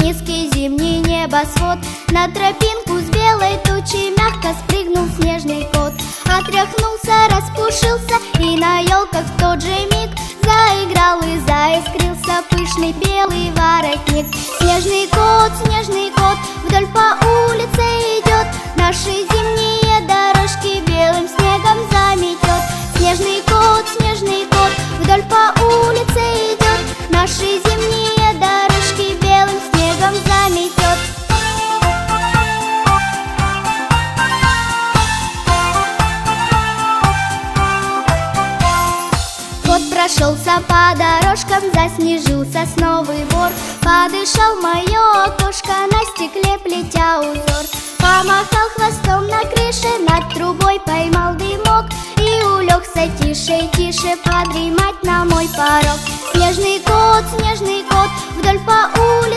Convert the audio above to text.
низкий зимний небосвод. На тропинку с белой тучей мягко спрыгнул снежный кот. Отряхнулся, распушился, и на елках в тот же миг заиграл и заискрился пышный белый воротник. Снежный кот, вдоль по улице идет, наши зимние дорожки белым снегом заметет. Снежный кот, вдоль по улице идет, наши зимние дорожки белым снегом заметет. Кот прошелся по дорожкам, заснежил сосновый бор, подышал в мое окошко, на стекле плетя узор. Помахал хвостом на крыше, над трубой поймал дымок и улегся тише подремать на мой порог. Снежный кот, вдоль по улице